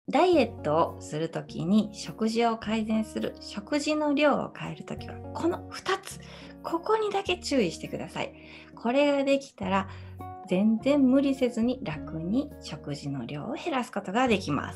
ダイエットをするときに食事を改善する、食事の量を変えるときはこの2つ、ここにだけ注意してください。これができたら全然無理せずに楽に食事の量を減らすことができます。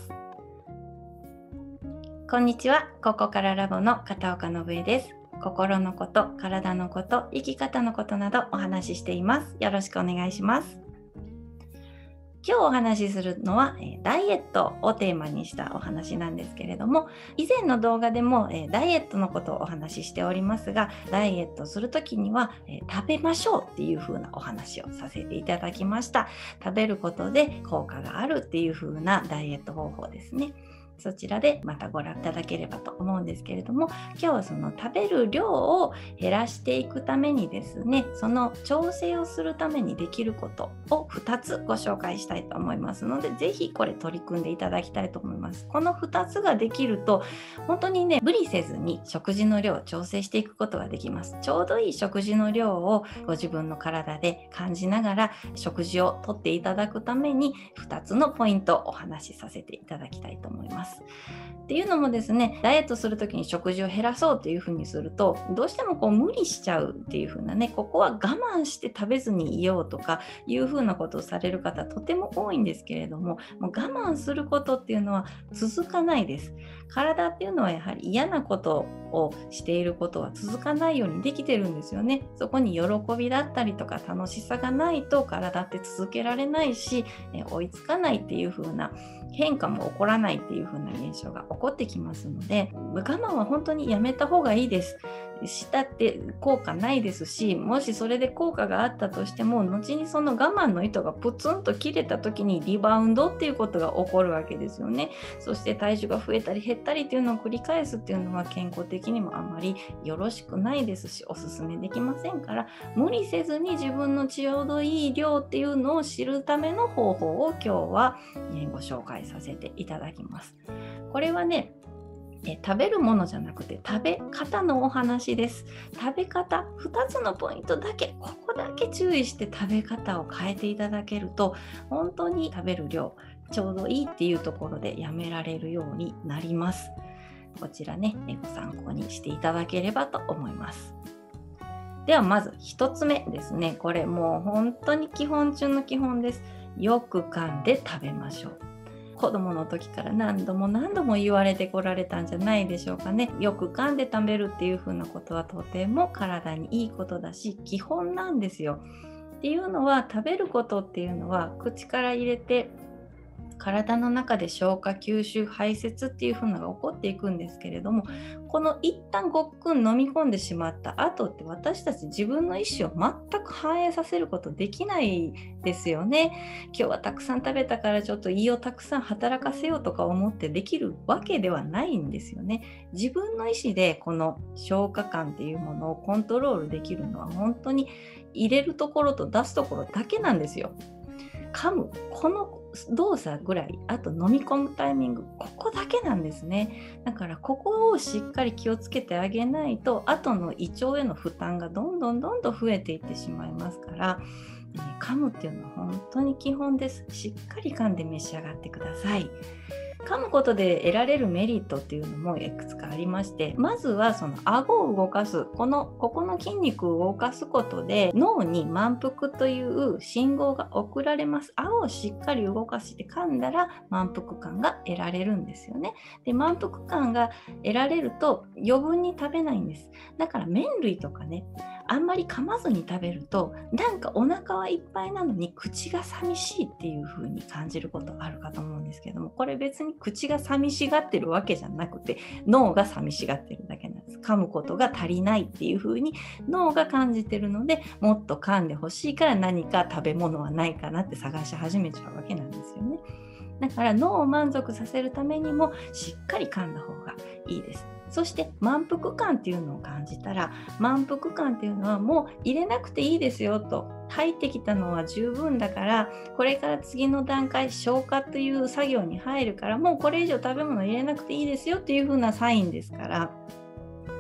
こんにちは、ここからラボの片岡信恵です。心のこと、体のこと、生き方のことなどお話ししています。よろしくお願いします。今日お話しするのはダイエットをテーマにしたお話なんですけれども、以前の動画でもダイエットのことをお話ししておりますが、ダイエットするときには食べましょうっていう風なお話をさせていただきました。食べることで効果があるっていう風なダイエット方法ですね。そちらでまたご覧いただければと思うんですけれども、今日はその食べる量を減らしていくためにですね、その調整をするためにできることを2つご紹介したいと思いますので、ぜひこれ取り組んでいただきたいと思います。この2つができると本当にね、無理せずに食事の量を調整していくことができます。ちょうどいい食事の量をご自分の体で感じながら食事をとっていただくために2つのポイントをお話しさせていただきたいと思います。っていうのもですね、ダイエットするときに食事を減らそうっていうふうにすると、どうしても無理しちゃうっていうふうなね、ここは我慢して食べずにいようとかいうふうなことをされる方とても多いんですけれども、もう我慢することっていうのは続かないです。体っていうのはやはり嫌なことをしていることは続かないようにできてるんですよね。そこに喜びだったりとか楽しさがないと体って続けられないし、追いつかないっていう風な変化も起こらないっていう風な現象が起こってきますので、我慢は本当にやめた方がいいです。したって効果ないですし、もしそれで効果があったとしても、後にその我慢の糸がプツンと切れた時にリバウンドっていうことが起こるわけですよね。そして体重が増えたり減ったりっていうのを繰り返すっていうのは健康的にもあまりよろしくないですし、おすすめできませんから、無理せずに自分のちょうどいい量っていうのを知るための方法を今日はご紹介させていただきます。これはね、食べるものじゃなくて食べ方のお話です。食べ方2つのポイントだけ、ここだけ注意して食べ方を変えていただけると、本当に食べる量ちょうどいいっていうところでやめられるようになります。こちらね、ご参考にしていただければと思います。ではまず1つ目ですね。これもう本当に基本中の基本です。よく噛んで食べましょう。子供の時から何度も言われてこられたんじゃないでしょうかね。よく噛んで食べるっていう風なことはとても体にいいことだし、基本なんですよ。っていうのは、食べることっていうのは口から入れて体の中で消化吸収排泄っていう風なのが起こっていくんですけれども、この一旦ごっくん飲み込んでしまった後って私たち自分の意思を全く反映させることできないですよね。今日はたくさん食べたからちょっと胃をたくさん働かせようとか思ってできるわけではないんですよね。自分の意思でこの消化感っていうものをコントロールできるのは本当に入れるところと出すところだけなんですよ。噛むこの動作ぐらい、あと飲み込むタイミング、ここだけなんですね。だからここをしっかり気をつけてあげないと、後の胃腸への負担がどんどん増えていってしまいますから、噛むっていうのは本当に基本です。しっかり噛んで召し上がってください。噛むことで得られるメリットっていうのもいくつかありまして、まずはその顎を動かす、ここの筋肉を動かすことで脳に満腹という信号が送られます。顎をしっかり動かして噛んだら満腹感が得られるんですよね。で、満腹感が得られると余分に食べないんです。だから麺類とかね、あんまり噛まずに食べると、なんかお腹はいっぱいなのに口が寂しいっていう風に感じることがあるかと思うんですけども、これ別に口が寂しがってるわけじゃなくて、脳が寂しがってるだけなんです。噛むことが足りないっていう風に脳が感じてるので、もっと噛んでほしいから何か食べ物はないかなって探し始めちゃうわけなんですよね。だから脳を満足させるためにもしっかり噛んだ方がいいです。そして満腹感っていうのを感じたら、満腹感っていうのはもう入れなくていいですよと、入ってきたのは十分だから、これから次の段階、消化という作業に入るから、もうこれ以上食べ物入れなくていいですよっていう風なサインですから、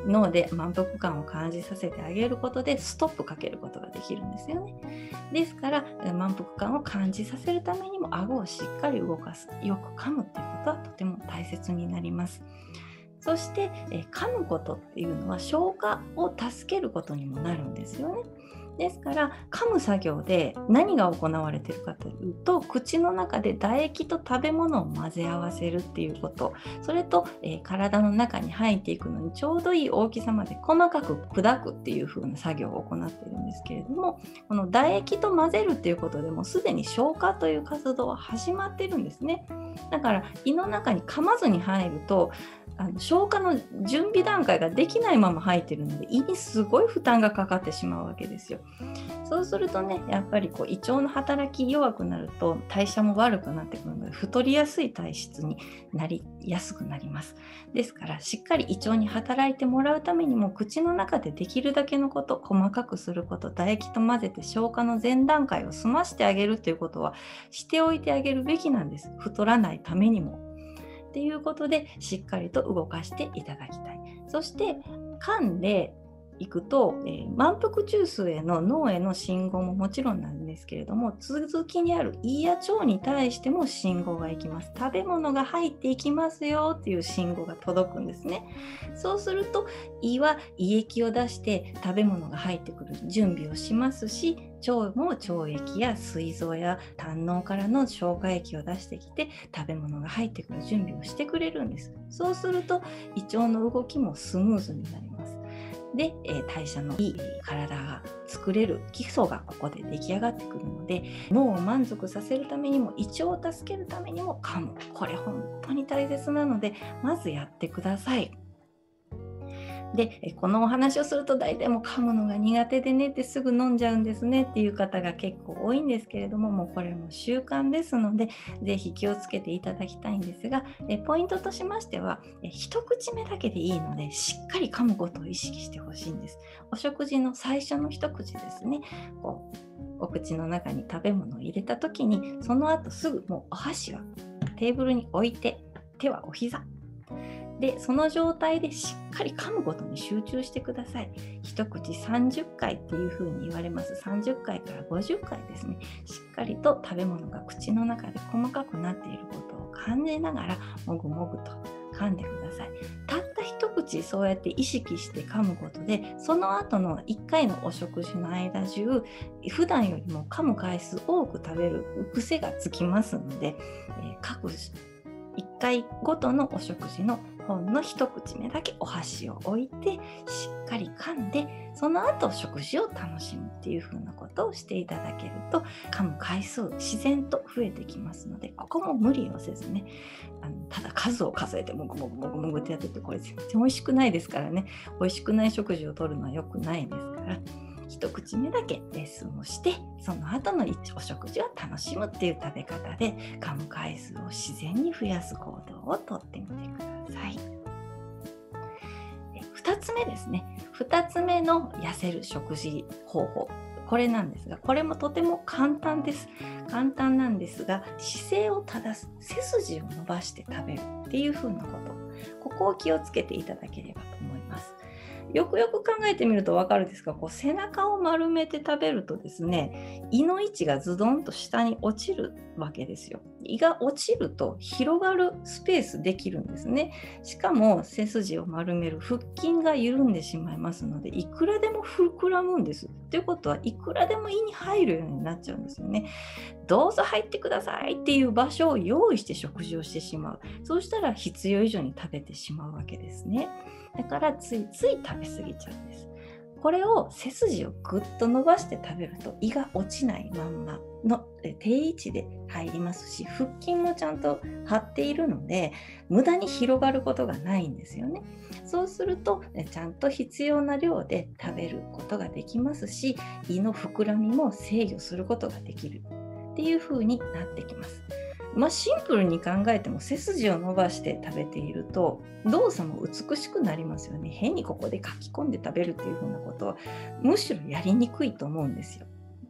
脳で満腹感を感じさせてあげることでストップかけることができるんですよね。ですから満腹感を感じさせるためにも顎をしっかり動かす、よく噛むっていうことはとても大切になります。そして噛むことっていうのは消化を助けることにもなるんですよね。ですから噛む作業で何が行われているかというと、口の中で唾液と食べ物を混ぜ合わせるっていうこと、それと、体の中に入っていくのにちょうどいい大きさまで細かく砕くっていう風な作業を行っているんですけれども、この唾液と混ぜるっていうことでもすでに消化という活動は始まってるんですね。だから胃の中に噛まずに入ると消化の準備段階ができないまま入っているので、胃にすごい負担がかかってしまうわけですよ。そうするとね、やっぱり胃腸の働き弱くなると代謝も悪くなってくるので、太りやすい体質になりやすくなります。ですからしっかり胃腸に働いてもらうためにも、口の中でできるだけのこと、細かくすること、唾液と混ぜて消化の前段階を済ましてあげるということはしておいてあげるべきなんです。太らないためにもっていうことで、しっかりと動かしていただきたい。そして噛んでいくと、満腹中枢への脳への信号ももちろんなんですけれども、続きにある胃や腸に対しても信号がいきます。食べ物が入っていきますよっていう信号が届くんですね。そうすると胃は胃液を出して食べ物が入ってくる準備をしますし、腸も腸液や膵臓や胆のうからの消化液を出してきて食べ物が入ってくる準備をしてくれるんです。そうすると胃腸の動きもスムーズになります。で、代謝のいい体が作れる基礎がここで出来上がってくるので、脳を満足させるためにも胃腸を助けるためにも噛む、これ本当に大切なので、まずやってください。で、このお話をすると大体もう噛むのが苦手でねってすぐ飲んじゃうんですねっていう方が結構多いんですけれども、もうこれも習慣ですので、ぜひ気をつけていただきたいんですが、ポイントとしましては、一口目だけでいいのでしっかり噛むことを意識してほしいんです。お食事の最初の一口ですね、お口の中に食べ物を入れた時に、その後すぐもうお箸はテーブルに置いて、手はお膝で、その状態でしっかり噛むことに集中してください。一口30回っていうふうに言われます。30回から50回ですね。しっかりと食べ物が口の中で細かくなっていることを感じながらもぐもぐと噛んでください。たった一口そうやって意識して噛むことで、その後の1回のお食事の間中、普段よりも噛む回数多く食べる癖がつきますので、各1回ごとのお食事のほんの一口目だけお箸を置いてしっかり噛んで、その後食事を楽しむっていう風なことをしていただけると、噛む回数自然と増えてきますので、ここも無理をせずね、ただ数を数えてもぐもぐもぐもぐってやってて、これ全然美味しくないですからね。美味しくない食事をとるのは良くないですから、一口目だけレッスンをして、その後のお食事を楽しむっていう食べ方で噛む回数を自然に増やす行動をとってみてください。2つ目ですね。2つ目の痩せる食事方法、これなんですが、これもとても簡単です。簡単なんですが、姿勢を正す、背筋を伸ばして食べるっていう風なこと、ここを気をつけていただければと思います。よくよく考えてみると分かるんですが、背中を丸めて食べるとですね、胃の位置がズドンと下に落ちるわけですよ。胃が落ちると広がるスペースできるんですね。しかも背筋を丸める腹筋が緩んでしまいますので、いくらでも膨らむんです。ということはいくらでも胃に入るようになっちゃうんですよね。どうぞ入ってくださいっていう場所を用意して食事をしてしまう。そうしたら必要以上に食べてしまうわけですね。だからついつい食べ過ぎちゃうんです。これを背筋をぐっと伸ばして食べると胃が落ちないまんまの定位置で入りますし、腹筋もちゃんと張っているので無駄に広がることがないんですよね。そうするとちゃんと必要な量で食べることができますし、胃の膨らみも制御することができるっていう風になってきます。シンプルに考えても背筋を伸ばして食べていると動作も美しくなりますよね。変にここで書き込んで食べるっていう風なことはむしろやりにくいと思うんですよ。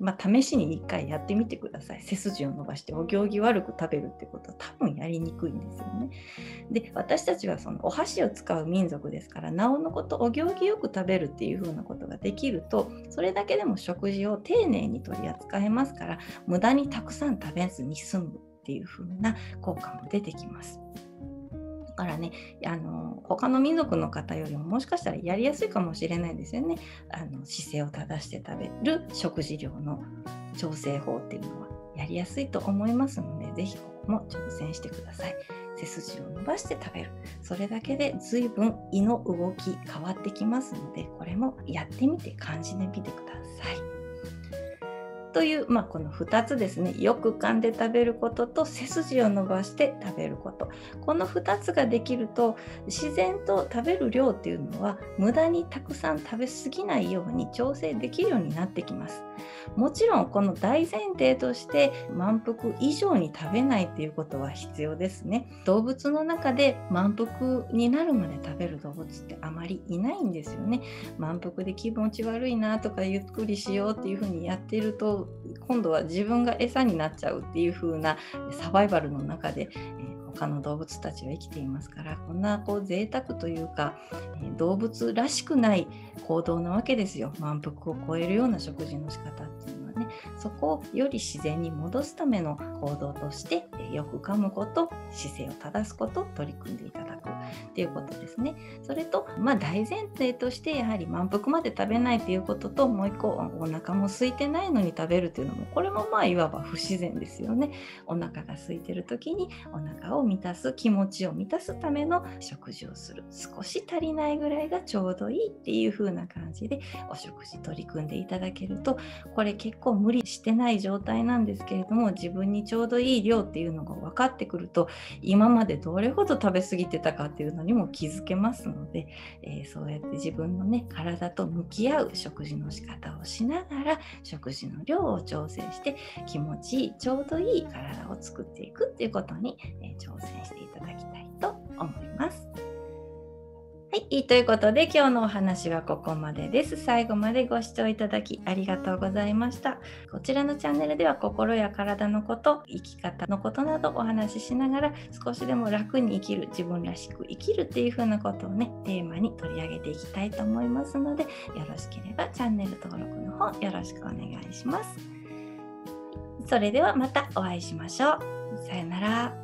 試しに1回やってみてください。背筋を伸ばしてお行儀悪く食べるってことは多分やりにくいんですよね。で、私たちはそのお箸を使う民族ですから、なおのことお行儀よく食べるっていう風なことができると、それだけでも食事を丁寧に取り扱えますから、無駄にたくさん食べずに済むっていう風な効果も出てきます。だからね、他の民族の方よりももしかしたらやりやすいかもしれないですよね。姿勢を正して食べる食事量の調整法っていうのはやりやすいと思いますので、ぜひここも挑戦してください。背筋を伸ばして食べる。それだけで随分胃の動き変わってきますので、これもやってみて感じてみてください。という、この2つですね。よく噛んで食べることと背筋を伸ばして食べること。この2つができると、自然と食べる量っていうのは無駄にたくさん食べ過ぎないように調整できるようになってきます。もちろんこの大前提として満腹以上に食べないっていうことは必要ですね。動物の中で満腹になるまで食べる動物ってあまりいないんですよね。満腹で気持ち悪いなとかゆっくりしようっていうふうにやっていると、今度は自分が餌になっちゃうっていう風なサバイバルの中で、他の動物たちは生きていますから、こんな贅沢というか、動物らしくない行動なわけですよ。満腹を超えるような食事の仕方っていうのはね、そこをより自然に戻すための行動として、よく噛むこと、姿勢を正すことを取り組んでいただくっていうことですね。それと、大前提としてやはり満腹まで食べないということと、もう一個お腹も空いてないのに食べるというのも、これもいわば不自然ですよね。お腹が空いてる時にお腹を満たす、気持ちを満たすための食事をする。少し足りないぐらいがちょうどいいっていう風な感じでお食事取り組んでいただけると、これ結構無理してない状態なんですけれども、自分にちょうどいい量っていうのが分かってくると、今までどれほど食べ過ぎてたかっていうのにも気づけますので、そうやって自分のね、体と向き合う食事の仕方をしながら、食事の量を調整して気持ちいい、ちょうどいい体を作っていくっていうことに、挑戦していただきたいと思います。はい、ということで今日のお話はここまでです。最後までご視聴いただきありがとうございました。こちらのチャンネルでは心や体のこと、生き方のことなどお話ししながら、少しでも楽に生きる、自分らしく生きるっていう風なことをね、テーマに取り上げていきたいと思いますので、よろしければチャンネル登録の方よろしくお願いします。それではまたお会いしましょう。さよなら。